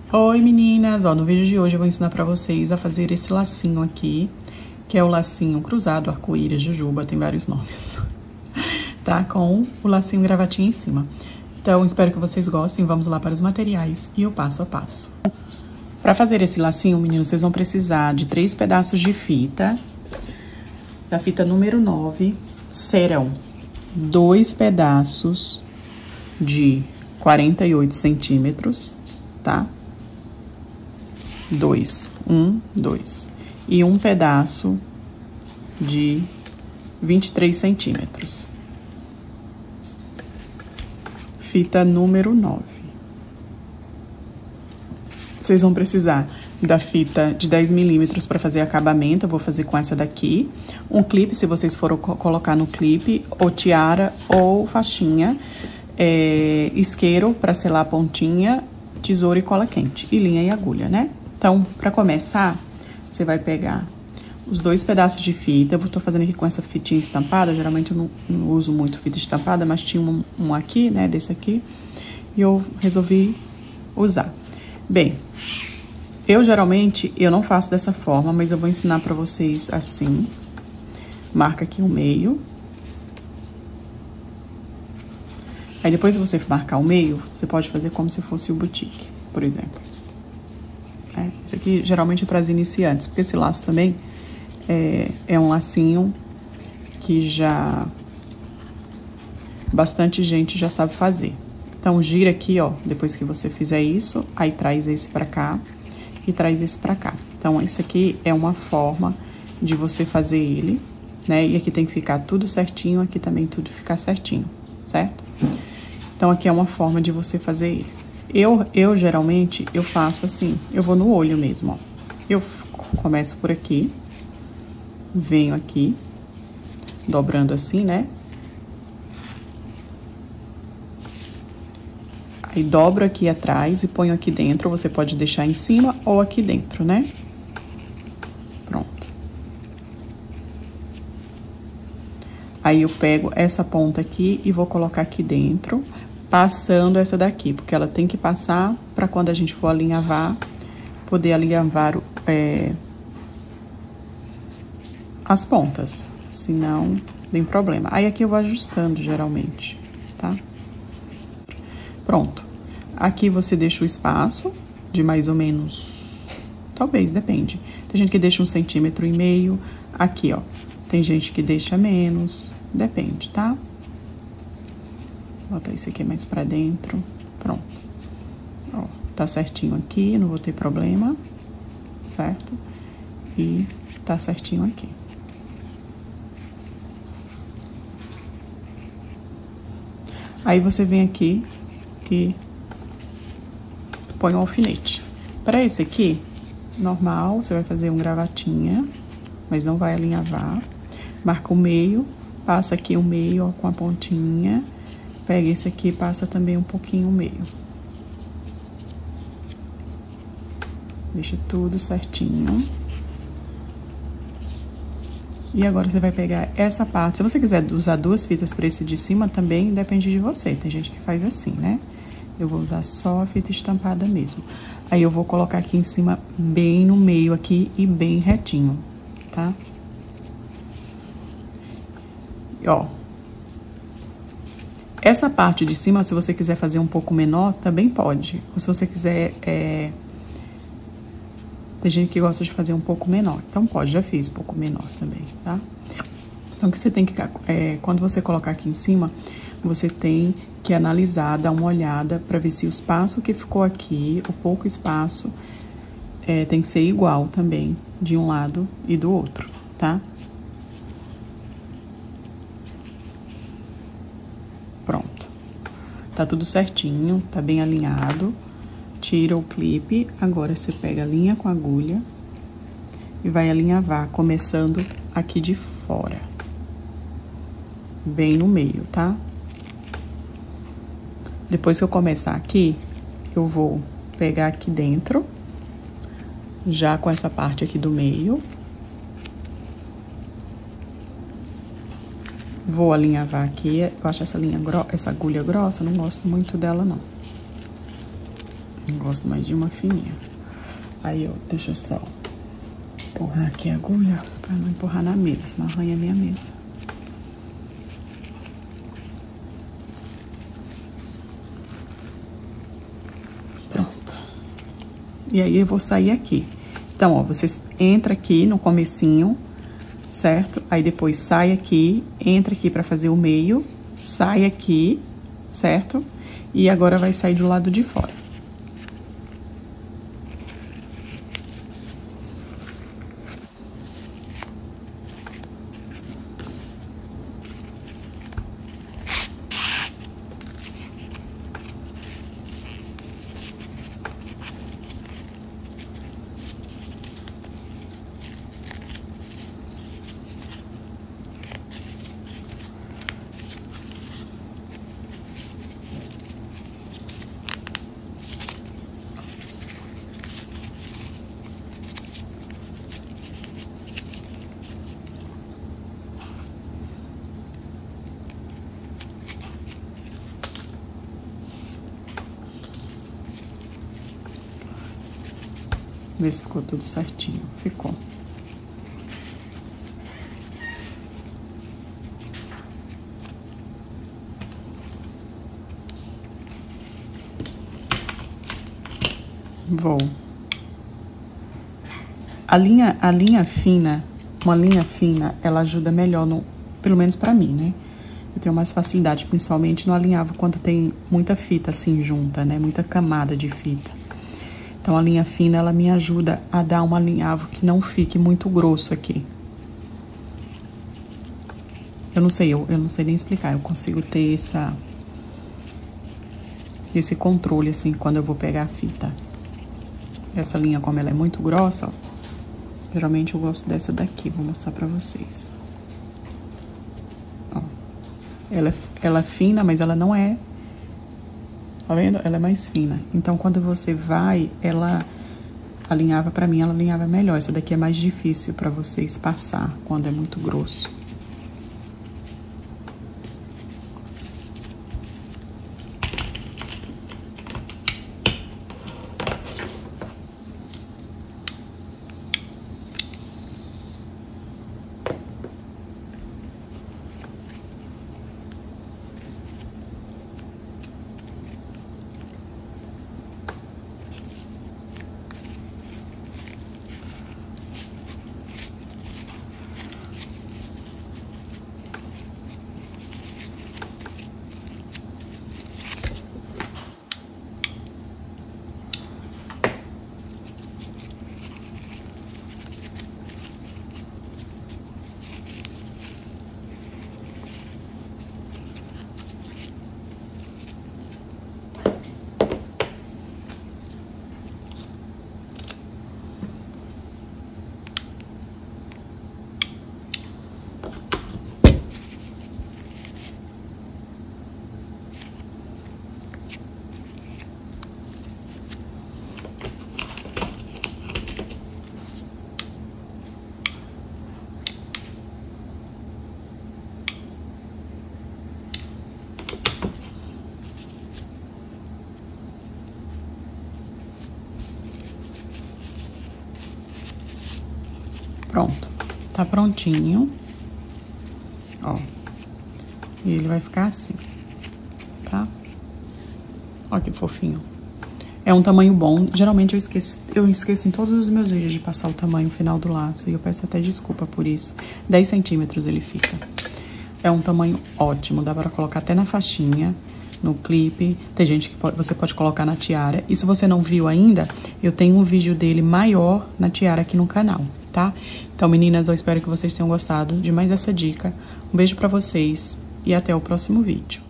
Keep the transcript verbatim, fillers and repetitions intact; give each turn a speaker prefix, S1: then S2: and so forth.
S1: Oi meninas, ó, no vídeo de hoje eu vou ensinar pra vocês a fazer esse lacinho aqui, que é o lacinho cruzado, arco-íris, jujuba, tem vários nomes, tá? Com o lacinho gravatinha em cima. Então, espero que vocês gostem, vamos lá para os materiais e o passo a passo. Pra fazer esse lacinho, meninos, vocês vão precisar de três pedaços de fita, da fita número nove, serão dois pedaços de quarenta e oito centímetros, tá? Dois, um, dois. E um pedaço de vinte e três centímetros. Fita número nove. Vocês vão precisar da fita de dez milímetros para fazer acabamento, eu vou fazer com essa daqui. Um clipe, se vocês forem colocar no clipe, ou tiara, ou faixinha. É, isqueiro para selar a pontinha, tesoura e cola quente. E linha e agulha, né? Então, para começar, você vai pegar os dois pedaços de fita. Eu tô fazendo aqui com essa fitinha estampada. Geralmente eu não, não uso muito fita estampada, mas tinha um, um aqui, né? Desse aqui. E eu resolvi usar. Bem, eu geralmente, eu não faço dessa forma, mas eu vou ensinar pra vocês assim. Marca aqui o meio. Aí depois que você marcar o meio, você pode fazer como se fosse o boutique, por exemplo. É, esse aqui geralmente é para as iniciantes, porque esse laço também é, é um lacinho que já bastante gente já sabe fazer. Então, gira aqui, ó, depois que você fizer isso, aí traz esse pra cá e traz esse pra cá. Então, esse aqui é uma forma de você fazer ele, né? E aqui tem que ficar tudo certinho, aqui também tudo ficar certinho, certo? Então, aqui é uma forma de você fazer ele. Eu, eu geralmente, eu faço assim, eu vou no olho mesmo, ó. Eu começo por aqui, venho aqui, dobrando assim, né? Aí, dobro aqui atrás e ponho aqui dentro, você pode deixar em cima ou aqui dentro, né? Pronto. Aí, eu pego essa ponta aqui e vou colocar aqui dentro, passando essa daqui, porque ela tem que passar para quando a gente for alinhavar, poder alinhavar é, as pontas, senão tem problema. Aí aqui eu vou ajustando geralmente, tá? Pronto. Aqui você deixa o espaço de mais ou menos, talvez, depende. Tem gente que deixa um centímetro e meio, aqui, ó. Tem gente que deixa menos, depende, tá? Bota isso aqui mais pra dentro. Pronto. Ó, tá certinho aqui, não vou ter problema. Certo? E tá certinho aqui. Aí, você vem aqui e põe um alfinete. Pra esse aqui, normal, você vai fazer um gravatinha, mas não vai alinhavar. Marca o meio, passa aqui o meio, ó, com a pontinha. Pega esse aqui e passa também um pouquinho o meio. Deixa tudo certinho. E agora você vai pegar essa parte. Se você quiser usar duas fitas para esse de cima, também depende de você. Tem gente que faz assim, né? Eu vou usar só a fita estampada mesmo. Aí eu vou colocar aqui em cima, bem no meio aqui e bem retinho, tá? E, ó. Essa parte de cima, se você quiser fazer um pouco menor, também pode. Ou se você quiser, é... tem gente que gosta de fazer um pouco menor. Então, pode, já fiz um pouco menor também, tá? Então, o que você tem que... É, quando você colocar aqui em cima, você tem que analisar, dar uma olhada pra ver se o espaço que ficou aqui, o pouco espaço, é, tem que ser igual também, de um lado e do outro, tá? Pronto. Tá tudo certinho, tá bem alinhado. Tira o clipe, agora você pega a linha com a agulha e vai alinhavar, começando aqui de fora. Bem no meio, tá? Depois que eu começar aqui, eu vou pegar aqui dentro, já com essa parte aqui do meio. Vou alinhavar aqui, eu acho essa linha, essa agulha grossa, não gosto muito dela, não. Gosto mais de uma fininha. Aí, ó, deixa eu só empurrar aqui a agulha pra não empurrar na mesa, senão arranha a minha mesa. Pronto. E aí eu vou sair aqui. Então, ó, vocês entram aqui no comecinho, certo? Aí depois sai aqui, entra aqui pra fazer o meio, sai aqui, certo? E agora vai sair do lado de fora. Ver se ficou tudo certinho. Ficou. Vou. A linha, a linha fina, uma linha fina, ela ajuda melhor, no, pelo menos pra mim, né? Eu tenho mais facilidade, principalmente no alinhavo, quando tem muita fita assim junta, né? Muita camada de fita. Então, a linha fina, ela me ajuda a dar um alinhavo que não fique muito grosso aqui. Eu não sei, eu, eu não sei nem explicar. Eu consigo ter essa, esse controle, assim, quando eu vou pegar a fita. Essa linha, como ela é muito grossa, ó, geralmente eu gosto dessa daqui. Vou mostrar pra vocês. Ó, ela, ela é fina, mas ela não é... Tá vendo? Ela é mais fina. Então, quando você vai, ela alinhava, pra mim, ela alinhava melhor. Essa daqui é mais difícil pra vocês passar, quando é muito grosso. Pronto, tá prontinho, ó, e ele vai ficar assim, tá? Ó que fofinho. É um tamanho bom, geralmente eu esqueço, eu esqueço em todos os meus vídeos de passar o tamanho final do laço, e eu peço até desculpa por isso. dez centímetros ele fica. É um tamanho ótimo, dá pra colocar até na faixinha, no clipe, tem gente que pode, você pode colocar na tiara. E se você não viu ainda, eu tenho um vídeo dele maior na tiara aqui no canal, tá? Então, meninas, eu espero que vocês tenham gostado de mais essa dica. Um beijo pra vocês e até o próximo vídeo.